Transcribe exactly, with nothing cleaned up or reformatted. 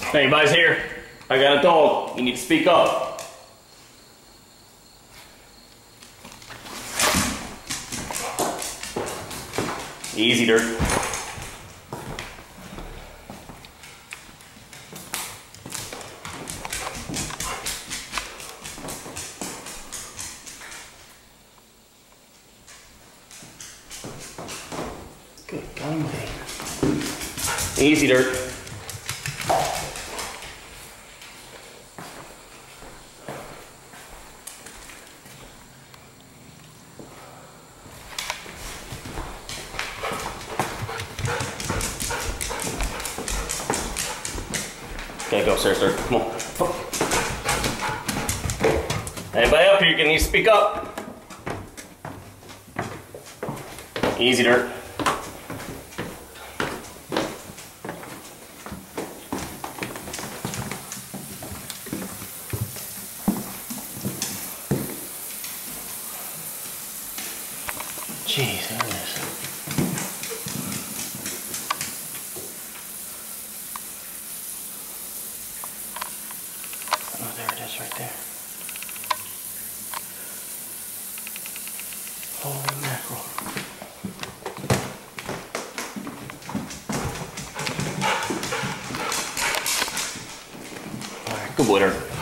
If anybody's here, I got a dog. You need to speak up. Easy, Dirt. Good golly. Easy, Dirt. Okay, go upstairs, Dirt. Come on. Anybody up here, you need to speak up. Easy, Dirt. Jeez, look at this. Oh, there it is right there. Holy mackerel. All right, good boy, Dirt.